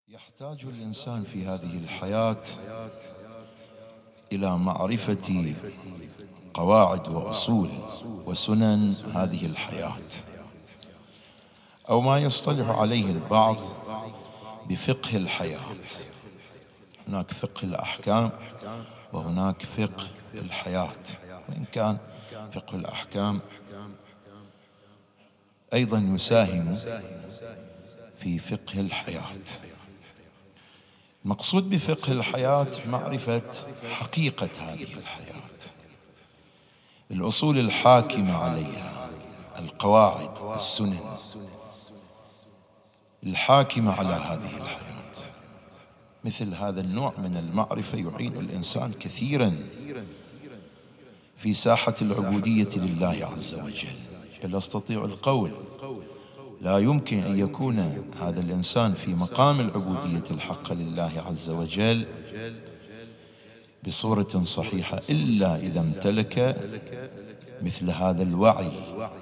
يحتاج الإنسان في هذه الحياة إلى معرفة قواعد وأصول وسنن هذه الحياة، أو ما يصطلح عليه البعض بفقه الحياة. هناك فقه الأحكام وهناك فقه الحياة، وإن كان فقه الأحكام أيضا يساهم في فقه الحياة. المقصود بفقه الحياة معرفة حقيقة هذه الحياة، الأصول الحاكمة عليها، القواعد السنن الحاكمة على هذه الحياة. مثل هذا النوع من المعرفة يعين الإنسان كثيرا في ساحة العبودية لله عز وجل. بل أستطيع القول لا يمكن أن يكون هذا الإنسان في مقام العبودية الحق لله عز وجل بصورة صحيحة إلا إذا امتلك مثل هذا الوعي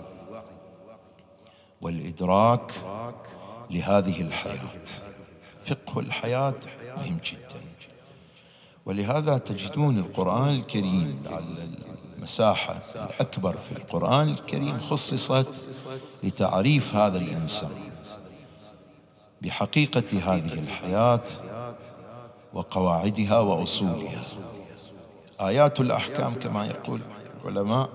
والإدراك لهذه الحياة. فقه الحياة مهم جدا، ولهذا تجدون القرآن الكريم على المساحة الأكبر في القرآن الكريم خصصت لتعريف هذا الإنسان بحقيقة هذه الحياة وقواعدها وأصولها. آيات الأحكام كما يقول العلماء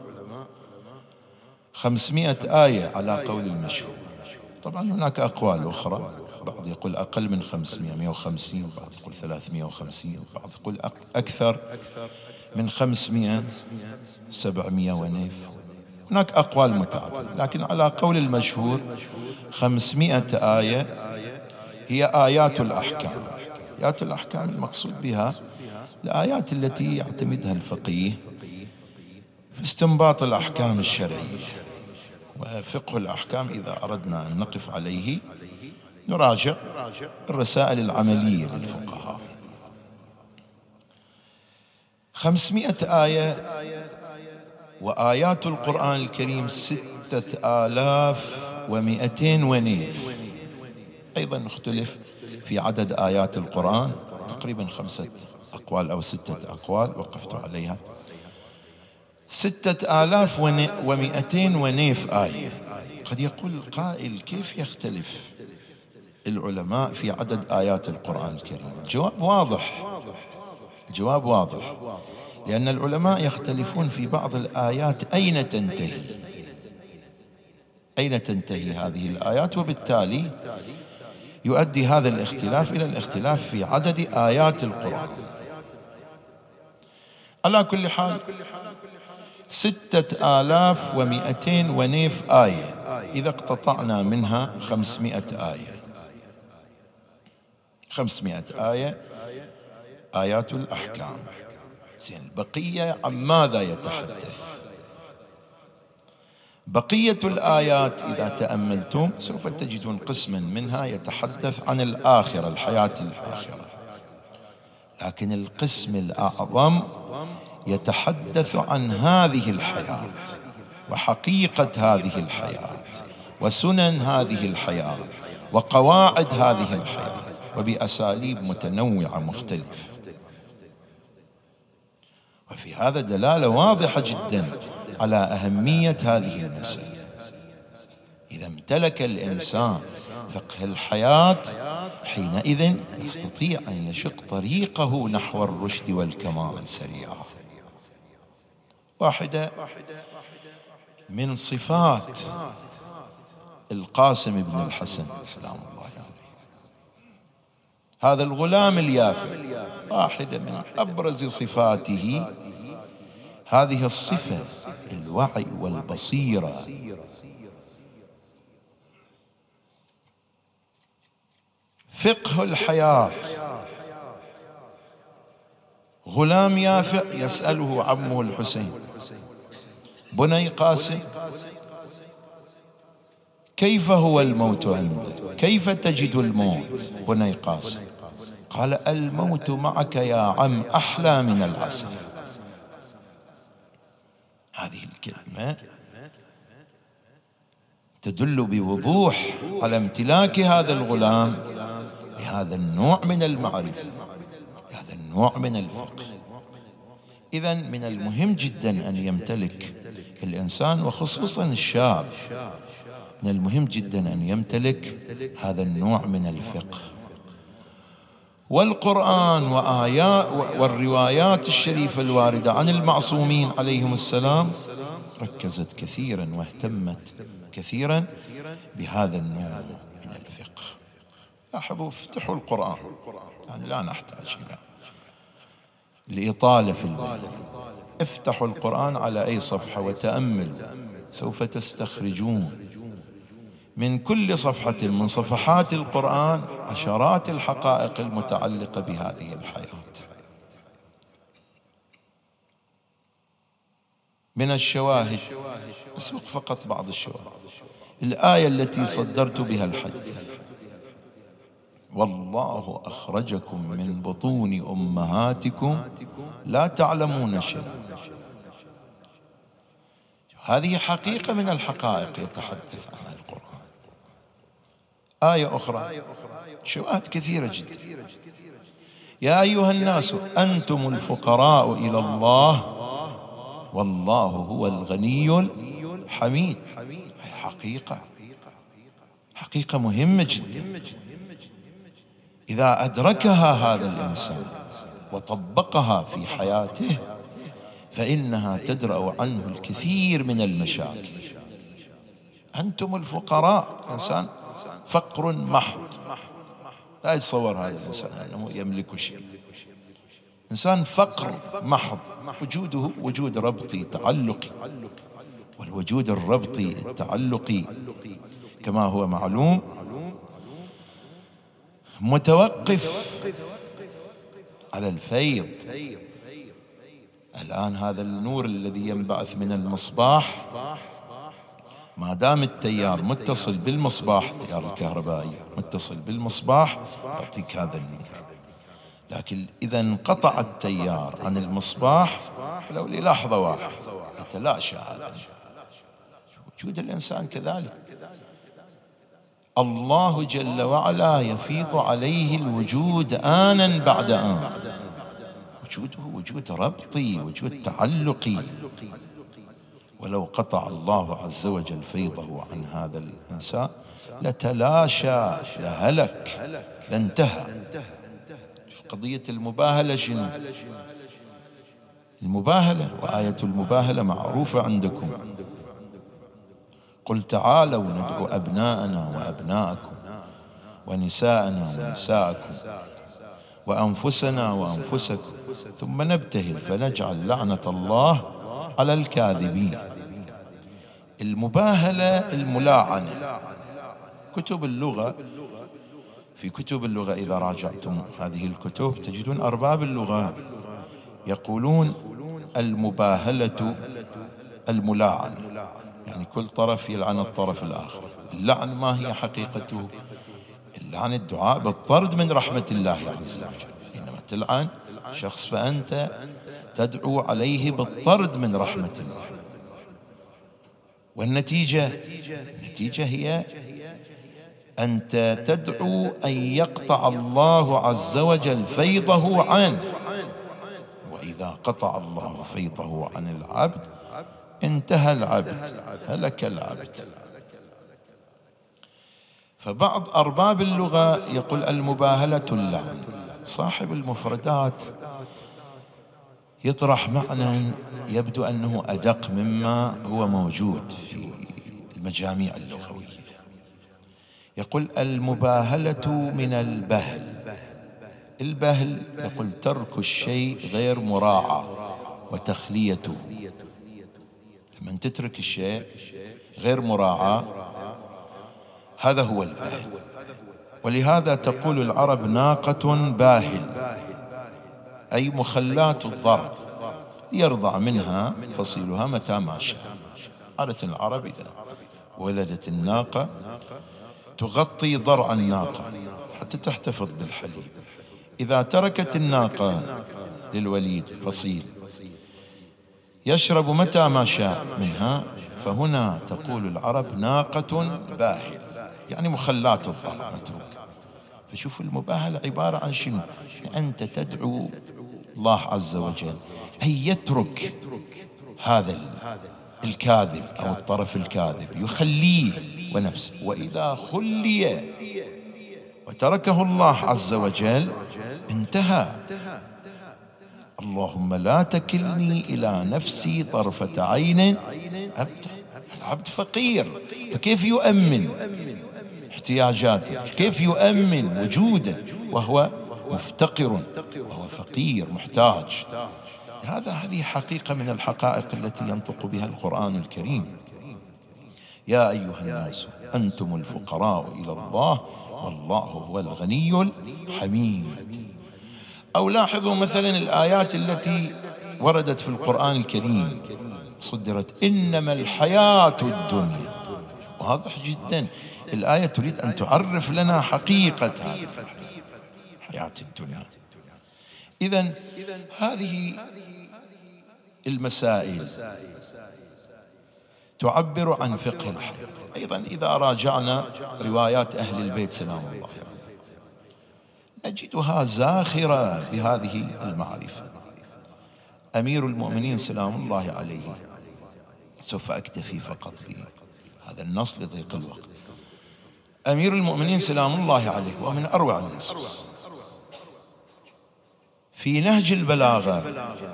500 آية على قول المشهور. طبعا هناك أقوال أخرى، بعض يقول أقل من 500، 150، بعض يقول 350، بعض يقول أكثر من 500، 700 ونيف. هناك أقوال متعددة، لكن على قول المشهور 500 آية هي آيات الأحكام. آيات الأحكام المقصود بها الآيات التي يعتمدها الفقيه في استنباط الأحكام الشرعية. وفقه الأحكام إذا أردنا أن نقف عليه نراجع الرسائل العملية للفقهاء. 500 آية، وآيات القرآن الكريم 6200 ونيف. أيضا اختلف في عدد آيات القرآن، تقريبا 5 أقوال أو 6 أقوال وقفت عليها. 6200 ونيف آية. قد يقول القائل كيف يختلف العلماء في عدد آيات القرآن الكريم؟ الجواب واضح، لأن العلماء يختلفون في بعض الآيات أين تنتهي هذه الآيات، وبالتالي يؤدي هذا الاختلاف إلى الاختلاف في عدد آيات القرآن. على كل حال 6200 ونيف آية، إذا اقتطعنا منها 500 آية، 500 آية آيات الأحكام. البقية عن ماذا يتحدث؟ بقية الآيات إذا تأملتم سوف تجدون قسما منها يتحدث عن الآخرة، الحياة الآخرة، لكن القسم الأعظم يتحدث عن هذه الحياة وحقيقة هذه الحياة وسنن هذه الحياة وقواعد هذه الحياة، وبأساليب متنوعة مختلفة. وفي هذا دلالة واضحة جدا على أهمية هذه المسألة. إذا امتلك الإنسان فقه الحياة حينئذ يستطيع أن يشق طريقه نحو الرشد والكمال سريعا. واحدة من صفات القاسم بن الحسن سلام الله عليه، هذا الغلام اليافع، واحدة من أبرز صفاته هذه الصفة، الوعي والبصيرة. فقه الحياة. غلام يافع يسأله عمه الحسين: بني قاسم، كيف هو الموت عندك؟ كيف تجد الموت بني قاسم؟ قال: الموت معك يا عم أحلى من العسل. هذه الكلمة تدل بوضوح على امتلاك هذا الغلام بهذا النوع من المعرفة، بهذا النوع من الفقه. إذن من المهم جدا أن يمتلك الإنسان وخصوصا الشاب، من المهم جدا أن يمتلك هذا النوع من الفقه. والقرآن والروايات الشريفة الواردة عن المعصومين عليهم السلام ركزت كثيرا واهتمت كثيرا بهذا النوع من الفقه. لاحظوا، افتحوا القرآن، يعني لا نحتاج إلى الإطالة في البيان. افتحوا القرآن على أي صفحة وتأملوا، سوف تستخرجون من كل صفحة من صفحات القرآن عشرات الحقائق المتعلقة بهذه الحياة. من الشواهد أسوق فقط بعض الشواهد. الآية التي صدرت بها الحديث: والله أخرجكم من بطون أمهاتكم لا تعلمون شيئا. هذه حقيقة من الحقائق يتحدث عنها القرآن. آية أخرى، شواهد كثيرة جدا: يا أيها الناس أنتم الفقراء إلى الله والله هو الغني الحميد. حقيقة مهمة جدا، إذا أدركها هذا الإنسان وطبقها في حياته فإنها تدرأ عنه الكثير من المشاكل. أنتم الفقراء، إنسان فقر محض، لا يتصور هذا الإنسان أنه يملك شيء. إنسان فقر محض، وجوده وجود ربطي تعلقي، والوجود الربطي التعلقي كما هو معلوم متوقف على الفيض. الآن هذا النور الذي ينبعث من المصباح، ما دام التيار متصل بالمصباح، التيار الكهربائي متصل بالمصباح، يعطيك هذا النور. لكن إذا انقطع التيار عن المصباح لو للحظة واحدة يتلاشى هذا. وجود الإنسان كذلك، الله جل وعلا يفيض عليه الوجود آنا بعد آن. وجوده وجود ربطي، وجود تعلقي. ولو قطع الله عز وجل فيضه عن هذا الإنسان لتلاشى، لهلك، لانتهى. قضية المباهلة شنو؟ المباهلة، وآية المباهلة معروفة عندكم: قل تعالوا ندعو أبناءنا وأبناءكم ونساءنا ونساءكم وأنفسنا وأنفسكم ثم نبتهل فنجعل لعنة الله على الكاذبين. المباهلة الملاعنة. كتب اللغة، في كتب اللغة إذا راجعتم هذه الكتب تجدون أرباب اللغة يقولون المباهلة الملاعنة، يعني كل طرف يلعن الطرف الآخر. اللعن ما هي حقيقته؟ اللعن الدعاء بالطرد من رحمة الله عز وجل. حينما تلعن شخص فأنت تدعو عليه بالطرد من رحمة الله. والنتيجة هي أنت تدعو أن يقطع الله عز وجل فيضه عنه. وإذا قطع الله فيضه عن العبد انتهى العبد، هلك العبد. فبعض أرباب اللغة يقول المباهلة اللعن. صاحب المفردات يطرح معنى يبدو أنه أدق مما هو موجود في المجاميع اللغوية. يقول المباهلة من البهل. البهل يقول ترك الشيء غير مراعى وتخليته. لما تترك الشيء غير مراعى هذا هو البهل. ولهذا تقول العرب ناقة باهل، أي مخلاة الضرع، يرضع منها فصيلها متى ما شاء. عادة العرب إذا ولدت الناقة تغطي ضرع الناقة حتى تحتفظ بالحليب. إذا تركت الناقة للوليد فصيل يشرب متى ما شاء منها، فهنا تقول العرب ناقة باهل، يعني مخلاة الضرع متروكة. فشوف المباهلة عبارة عن شنو؟ أنت تدعو الله عز وجل أن يترك هذا الكاذب أو الطرف الكاذب، يخليه ونفسه. وإذا خلي وتركه الله عز وجل انتهى. اللهم لا تكلني إلى نفسي طرفة عين أبدا. العبد فقير، فكيف يؤمن احتياجاته؟ كيف يؤمن وجوده وهو مفتقر وهو فقير محتاج؟ هذه حقيقة من الحقائق التي ينطق بها القرآن الكريم. يا أيها الناس أنتم الفقراء إلى الله والله هو الغني الحميد. أو لاحظوا مثلا الآيات التي وردت في القرآن الكريم صدرت: إنما الحياة الدنيا. واضح جدا الآية تريد أن تعرف لنا حقيقة حياة الدنيا. إذن هذه المسائل تعبر عن فقه الحياة. أيضا إذا راجعنا روايات أهل البيت سلام الله عليهم نجدها زاخرة بهذه المعرفة. أمير المؤمنين سلام الله عليه، سوف أكتفي فقط بهذا النص لضيق الوقت. أمير المؤمنين سلام الله عليه ومن أروع النصوص في نهج البلاغة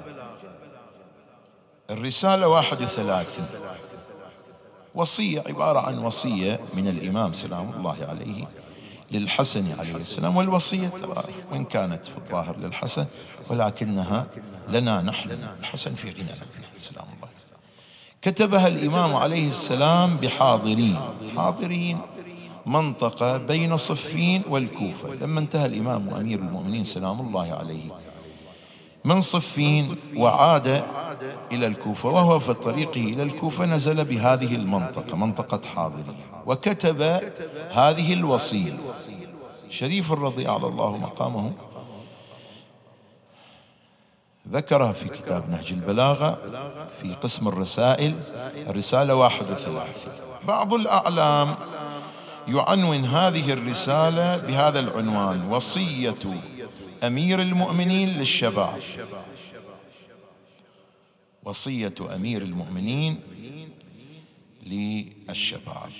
الرسالة 31 وصية، عبارة عن وصية من الإمام سلام الله عليه للحسن عليه السلام. والوصية وإن كانت في الظاهر للحسن ولكنها لنا نحن، الحسن في غنى سلام الله. كتبها الإمام عليه السلام حاضرين منطقة بين صفين والكوفة. لما انتهى الإمام أمير المؤمنين سلام الله عليه من صفين وعاد إلى الكوفة، وهو في طريقه إلى الكوفة نزل بهذه المنطقة، منطقة حاضرين، وكتب هذه الوصية. شريف الرضي أعلى الله مقامه ذكرها في كتاب نهج البلاغة في قسم الرسائل، الرسالة 31. بعض الأعلام يعنون هذه الرسالة بهذا العنوان: وصية أمير المؤمنين للشباب. وصية أمير المؤمنين للشباب.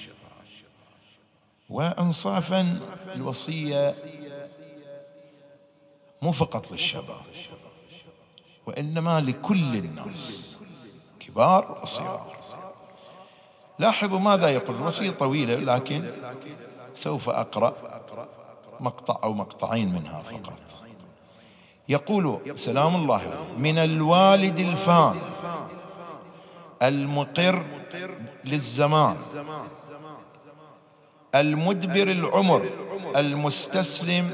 وإنصافا الوصية مو فقط للشباب وإنما لكل الناس كبار وصغار. لاحظوا ماذا يقول. الوصية طويلة لكن سوف أقرأ مقطع أو مقطعين منها فقط. يقول سلام الله عليه: من الوالد الفان المقر للزمان المدبر العمر المستسلم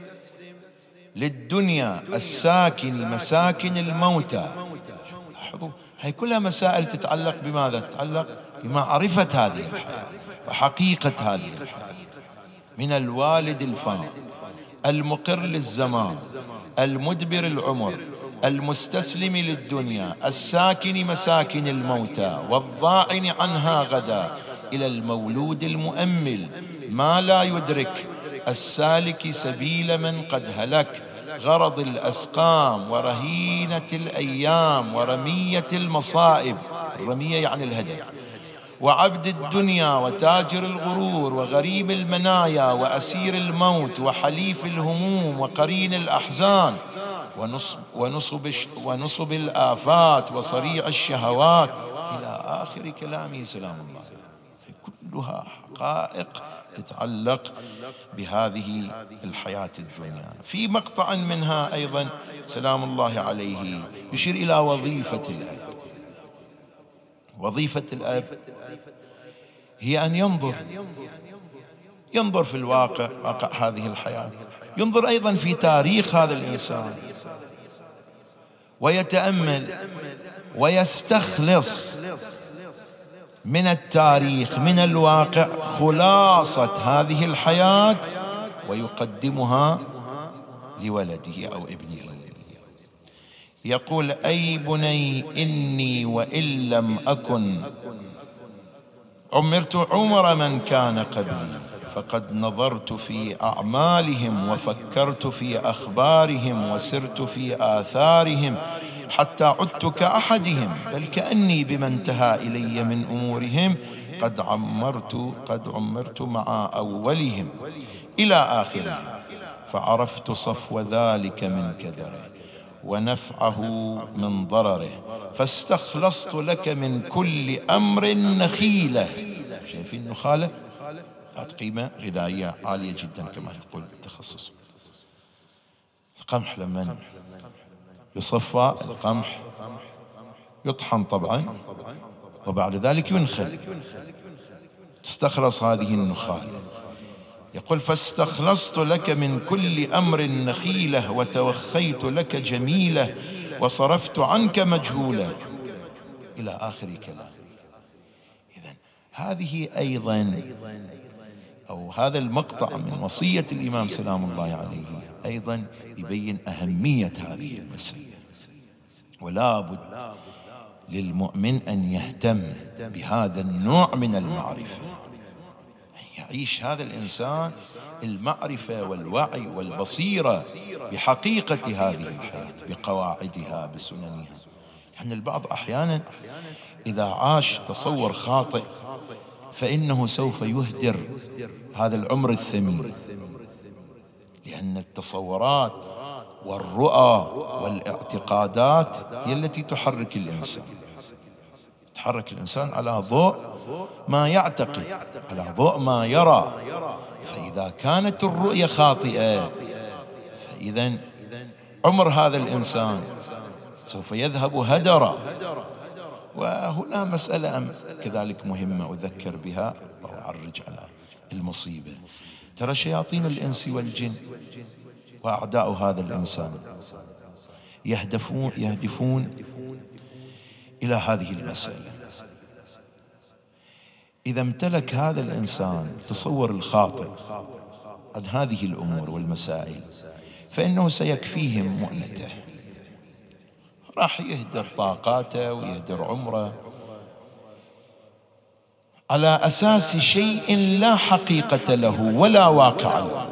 للدنيا الساكن مساكن الموتى. لاحظوا هي كلها مسائل تتعلق بماذا؟ تتعلق بمعرفة هذه الحياة وحقيقة هذه الحياة. من الوالد الفان المقر للزمان المدبر العمر المستسلم للدنيا الساكن مساكن الموتى والضاعن عنها غدا إلى المولود المؤمل ما لا يدرك السالك سبيل من قد هلك غرض الأسقام ورهينة الأيام ورمية المصائب. الرمية يعني الهدف. وعبد الدنيا وتاجر الغرور وغريم المنايا وأسير الموت وحليف الهموم وقرين الأحزان ونصب الآفات وصريع الشهوات إلى آخر كلامه سلام الله. كلها حقائق تتعلق بهذه الحياة الدنيا. في مقطع منها أيضا سلام الله عليه يشير إلى وظيفة الأب. وظيفة الأب هي أن ينظر في الواقع، واقع هذه الحياة، ينظر أيضا في تاريخ هذا الإنسان ويتأمل ويستخلص من التاريخ من الواقع خلاصة هذه الحياة ويقدمها لولده أو ابنه. يقول: أي بني إني وإن لم أكن عمرت عمر من كان قبلي فقد نظرت في أعمالهم وفكرت في أخبارهم وسرت في آثارهم حتى عدت كأحدهم، بل كأني بما انتهى إلي من أمورهم قد عمرت مع أولهم إلى آخره، فعرفت صفو ذلك من كدره ونفعه من ضرره، فاستخلصت لك من كل أمر نخيلة. شايفين النخالة؟ ذات قيمة غذائية عالية جدا كما يقول التخصص. القمح لما يصفى القمح يطحن طبعا وبعد ذلك ينخل، تستخلص هذه النخالة. يقول فاستخلصت لك من كل أمر نخيلة وتوخيت لك جميلة وصرفت عنك مجهولة إلى آخر كلام. إذن هذه أيضا أو هذا المقطع من وصية الإمام سلام الله عليه أيضا يبين أهمية هذه المسألة، ولا بد للمؤمن أن يهتم بهذا النوع من المعرفة، يعيش هذا الإنسان المعرفة والوعي والبصيرة بحقيقة هذه الحياة بقواعدها بسننها. يعني البعض أحيانا إذا عاش تصور خاطئ فإنه سوف يهدر هذا العمر الثمين، لأن التصورات والرؤى والاعتقادات هي التي تحرك الإنسان، تحرك الإنسان على ضوء ما يعتقد، على ضوء ما يرى. فإذا كانت الرؤية خاطئة فإذا عمر هذا الإنسان سوف يذهب هدرا. وهنا مسألة كذلك مهمة أذكر بها وأعرج على المصيبة. ترى شياطين الإنس والجن وأعداء هذا الإنسان يهدفون إلى هذه المسألة. إذا امتلك هذا الإنسان تصور الخاطئ عن هذه الأمور والمسائل فإنه سيكفيهم مؤنته، راح يهدر طاقاته ويهدر عمره على أساس شيء لا حقيقة له ولا واقع له.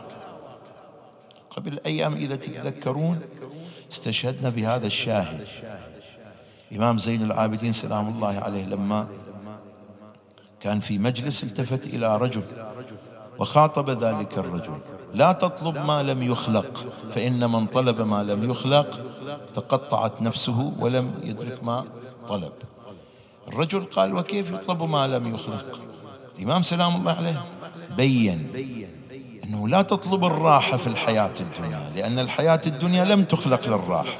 قبل أيام إذا تتذكرون استشهدنا بهذا الشاهد، إمام زين العابدين سلام الله عليه لما كان في مجلس التفت إلى رجل وخاطب ذلك الرجل: لا تطلب ما لم يخلق، فإن من طلب ما لم يخلق تقطعت نفسه ولم يدرك ما طلب. الرجل قال: وكيف يطلب ما لم يخلق؟ الإمام سلام الله عليه بين أنه لا تطلب الراحة في الحياة الدنيا، لأن الحياة الدنيا لم تخلق للراحة،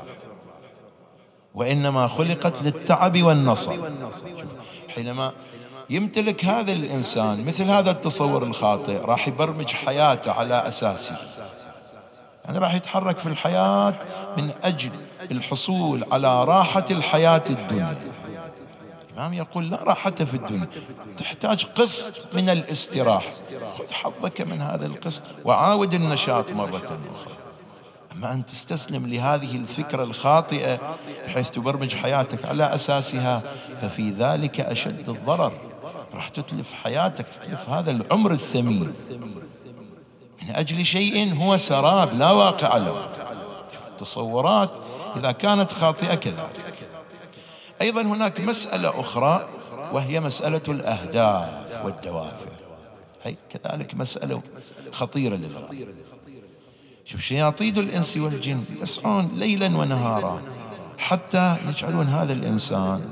وإنما خلقت للتعب والنصب. حينما يمتلك هذا الإنسان مثل هذا التصور الخاطئ راح يبرمج حياته على أساسه، يعني راح يتحرك في الحياة من أجل الحصول على راحة الحياة الدنيا. الإمام يقول: لا راحة في الدنيا، تحتاج قسط من الاستراحة، خذ حظك من هذا القسط وعاود النشاط مرة أخرى. أما أن تستسلم لهذه الفكرة الخاطئة بحيث تبرمج حياتك على أساسها ففي ذلك أشد الضرر، راح تتلف حياتك، تتلف هذا العمر الثمين من أجل شيء هو سراب لا واقع له. التصورات إذا كانت خاطئة كذلك. أيضا هناك مسألة أخرى وهي مسألة الأهداف والدوافع، هي كذلك مسألة خطيرة للغاية. شوف، شياطين الإنس والجن يسعون ليلا ونهارا حتى يجعلون هذا الإنسان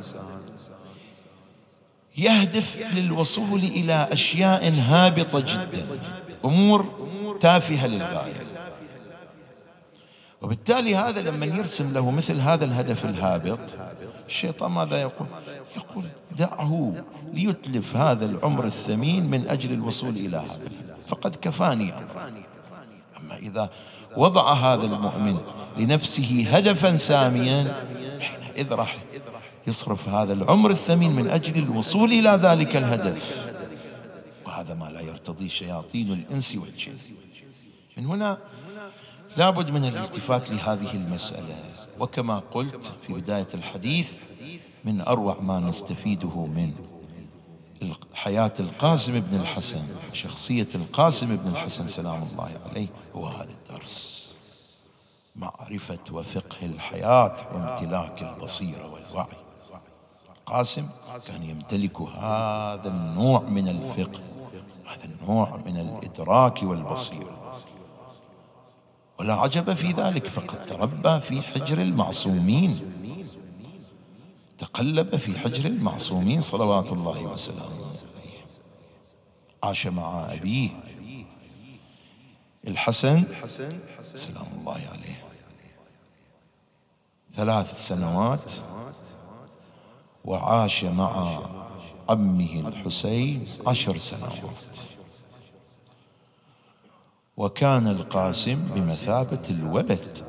يهدف للوصول إلى أشياء هابطة جدا، أمور تافهة للغاية. وبالتالي هذا لما يرسم له مثل هذا الهدف الهابط، الشيطان ماذا يقول؟ يقول: دعه ليتلف هذا العمر الثمين من أجل الوصول إلى هذا الهدف، فقد كفاني أمر. أما إذا وضع هذا المؤمن لنفسه هدفا ساميا، حينئذ راح يصرف هذا العمر الثمين من أجل الوصول إلى ذلك الهدف، وهذا ما لا يرتضي شياطين الإنس والجن. من هنا لابد من الالتفات لهذه المسألة، وكما قلت في بداية الحديث من أروع ما نستفيده من حياة القاسم بن الحسن، شخصية القاسم بن الحسن سلام الله عليه، هو هذا الدرس: معرفة وفقه الحياة وامتلاك البصيرة والوعي. القاسم كان يمتلك هذا النوع من الفقه، هذا النوع من الإدراك والبصيرة، ولا عجب في ذلك، فقد تربى في حجر المعصومين، تقلب في حجر المعصومين صلوات الله وسلامه عليه. عاش مع أبيه الحسن سلام الله عليه 3 سنوات، وعاش مع عمه الحسين 10 سنوات، وكان القاسم بمثابة الولد،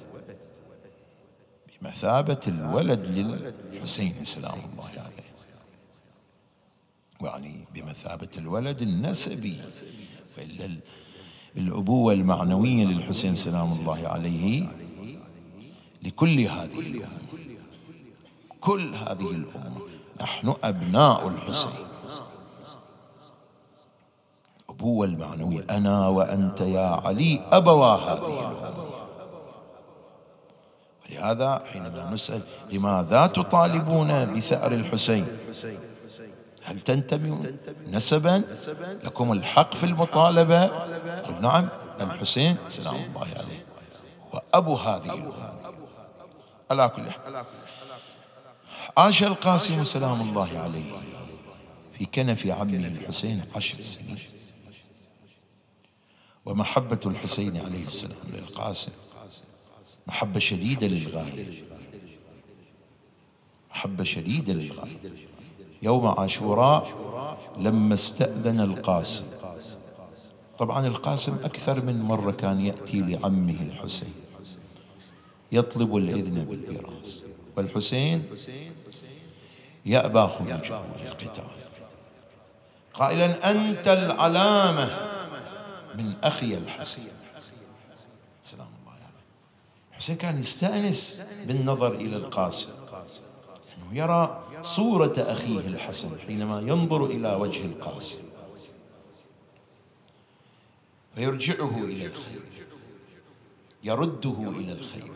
بمثابة الولد للحسين سلام الله عليه، يعني بمثابة الولد النسبي. الأبوة المعنوية للحسين سلام الله عليه لكل هذه الأمة، كل هذه الأمة نحن أبناء الحسين. الأبوة المعنوية، أنا وأنت يا علي أبوا هذه الأمة. ولهذا حينما نسأل لماذا تطالبون بثأر الحسين، هل تنتمون نسبا لكم الحق في المطالبة؟ قل نعم، الحسين سلام الله عليه وأبو هذه الأمة. على كل حال، عاش القاسم سلام الله عليه في كنف عمه الحسين 10 سنين. ومحبة الحسين عليه السلام للقاسم محبة شديدة للغاية، محبة شديدة للغاية. يوم عاشوراء لما استأذن القاسم، طبعا القاسم أكثر من مرة كان يأتي لعمه الحسين يطلب الإذن بالميراث، والحسين يأبى خروجه للقتال قائلا: أنت العلامة من أخي الحسين سلام الله عليه. الحسين كان يستأنس بالنظر إلى القاسم، أنه يرى صورة أخيه الحسن حينما ينظر إلى وجه القاسم، فيرجعه إلى الخيمة، يرده إلى الخيمة،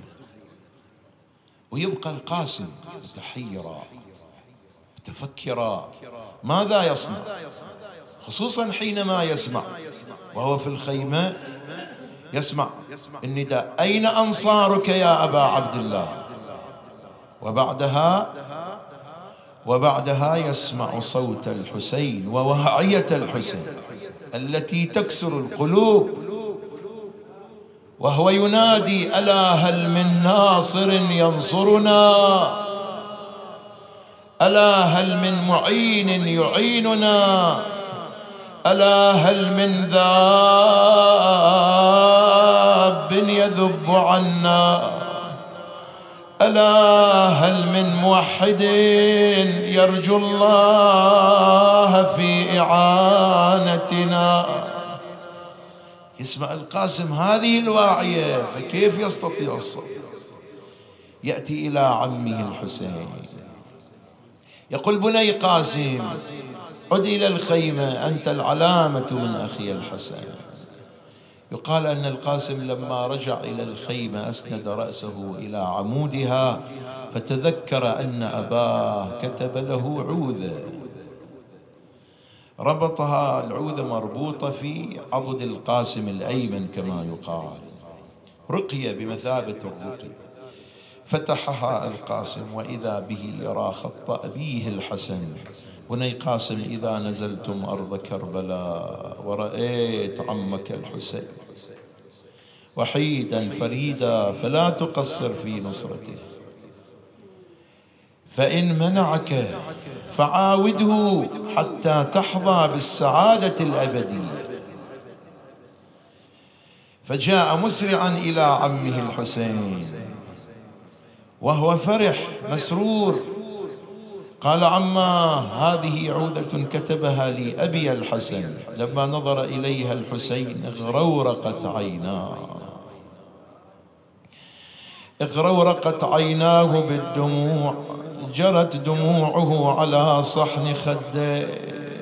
ويبقى القاسم متحيرا متفكرا ماذا يصنع، خصوصا حينما يسمع وهو في الخيمة يسمع النداء: أين أنصارك يا أبا عبد الله؟ وبعدها يسمع صوت الحسين ووهعية الحسين التي تكسر القلوب، وهو ينادي: ألا هل من ناصر ينصرنا؟ ألا هل من معين يعيننا؟ ألا هل من ذاب يذب عنا؟ ألا هل من موحد يرجو الله في إعانتنا؟ يسمع القاسم هذه الواعية، فكيف يستطيع الصبر؟ يأتي إلى عمه الحسين يقول: بني قاسم، عد إلى الخيمة، أنت العلامة من أخي الحسن. يقال أن القاسم لما رجع إلى الخيمة أسند رأسه إلى عمودها، فتذكر أن أباه كتب له عوذة، ربطها العوذة مربوطة في عضد القاسم الأيمن كما يقال، رقية بمثابة الرقي. فتحها القاسم وإذا به يرى خط أبيه الحسن: بني قاسم، إذا نزلتم أرض كربلاء ورأيت عمك الحسين وحيدا فريدا فلا تقصر في نصرته، فإن منعك فعاوده حتى تحظى بالسعادة الأبدية. فجاء مسرعا إلى عمه الحسين وهو فرح مسرور، قال: عما، هذه عودة كتبها لي أبي الحسن. لما نظر إليها الحسين اغرورقت بالدموع، جرت دموعه على صحن خده.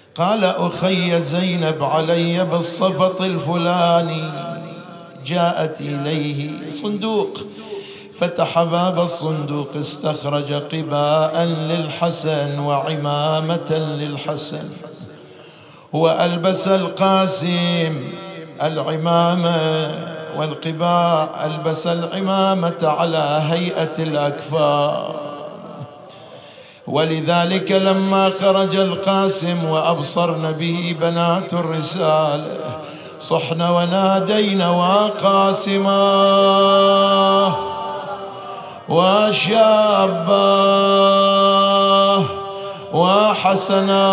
قال أخي زينب علي بالصفط الفلاني. جاءت إليه صندوق، فتح باب الصندوق استخرج قباء للحسن وعمامة للحسن، وألبس القاسم العمامة والقباء، ألبس العمامة على هيئة الأكفاء. ولذلك لما خرج القاسم وأبصرن به بنات الرسالة صحن ونادين وقاسما وشابا وحسنا،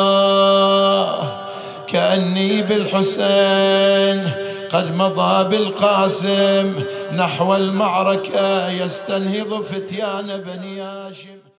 كأني بالحسين قد مضى بالقاسم نحو المعركة يستنهض فتيان بني هاشم.